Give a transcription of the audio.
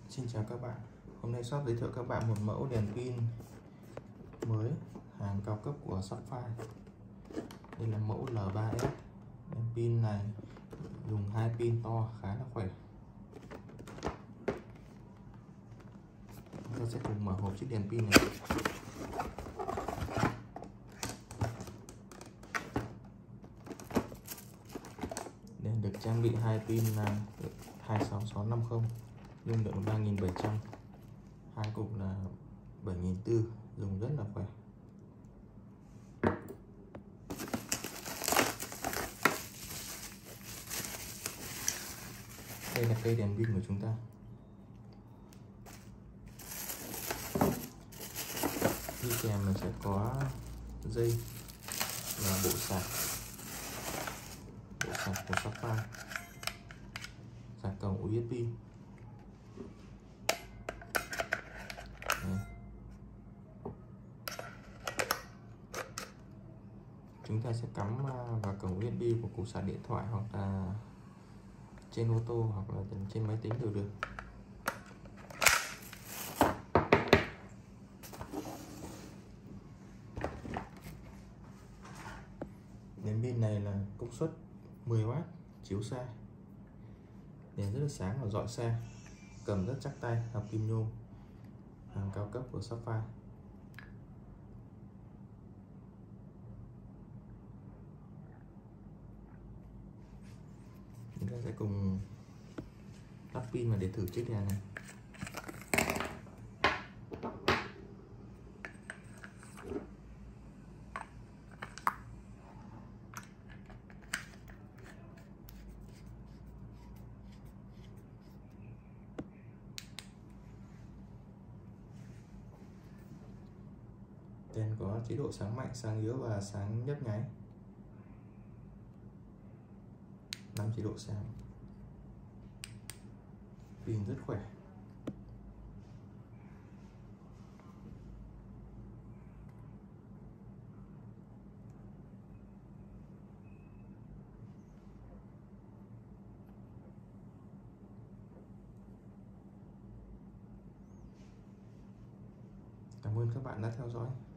Xin chào các bạn. Hôm nay shop giới thiệu các bạn một mẫu đèn pin mới hàng cao cấp của Sapphire. Đây là mẫu L3S. Đèn pin này dùng hai pin to khá là khỏe. Chúng ta sẽ cùng mở hộp chiếc đèn pin này. Đèn được trang bị hai pin là 26650, dung lượng 3700, hai cục là 7400, dùng rất là khỏe. Đây là cây đèn pin của chúng ta. Đi kèm là sẽ có dây và bộ sạc của Sapphire, sạc cổng USB. Đấy. Chúng ta sẽ cắm vào cổng USB của cục sạc điện thoại, hoặc là trên ô tô, hoặc là trên máy tính đều được. Đèn pin này là công suất 10W, chiếu xa, đèn rất là sáng và rọi xa, cầm rất chắc tay, hợp kim nhôm, hàng cao cấp của Sapphire. Chúng ta sẽ cùng lắp pin vào để thử chiếc đèn này. Đèn có chế độ sáng mạnh, sáng yếu và sáng nhấp nháy. 5 chế độ sáng. Pin rất khỏe. Cảm ơn các bạn đã theo dõi.